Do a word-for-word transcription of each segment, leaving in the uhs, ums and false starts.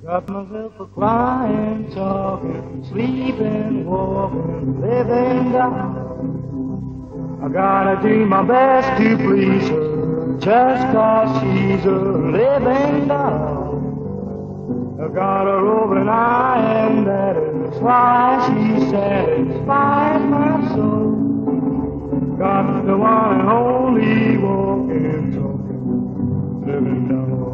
Got myself a crying, talking, sleeping, walking, living down. I gotta do my best to please her, just 'cause she's a living doll. I got a roving eye, and that is why she satisfies my soul. Got the one and only walking, talking, living doll.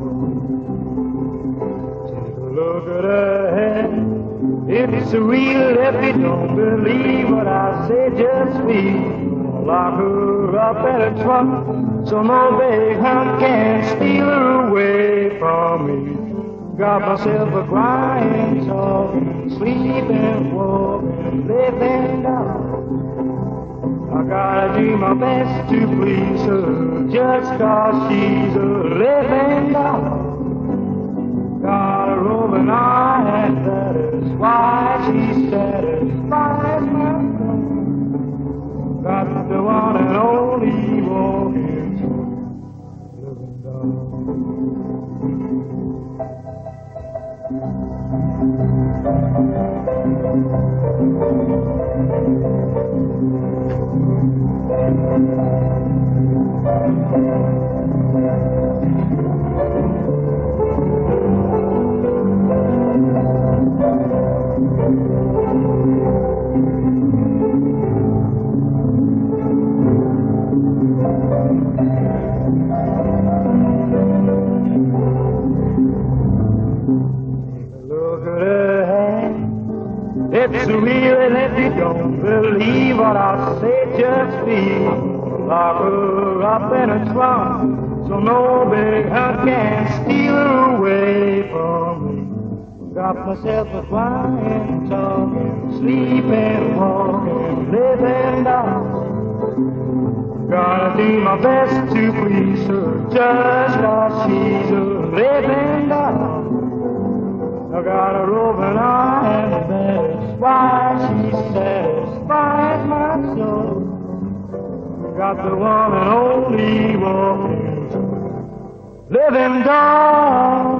Take a look at her head. It's real if you don't believe what I say, just read. Lock her up in a trunk so no big hunt can steal her away from me. Got myself a crying, talking, sleeping, walking, living doll. I gotta do my best to please her, just 'cause she's a living doll. Got a roving eye, and that is why she satisfies my soul. Got the one and only walking, living doll. It's real, and if you don't believe what I say, just feel. Lock her up in a trunk so no big hunt can steal her away from me. Got myself a flying, talking, sleeping, walking, living doll. Gotta do my best to please her, just 'cause she's a living doll. I got a roving eye, and that's why she satisfies my soul. Got the one and only walking, living doll.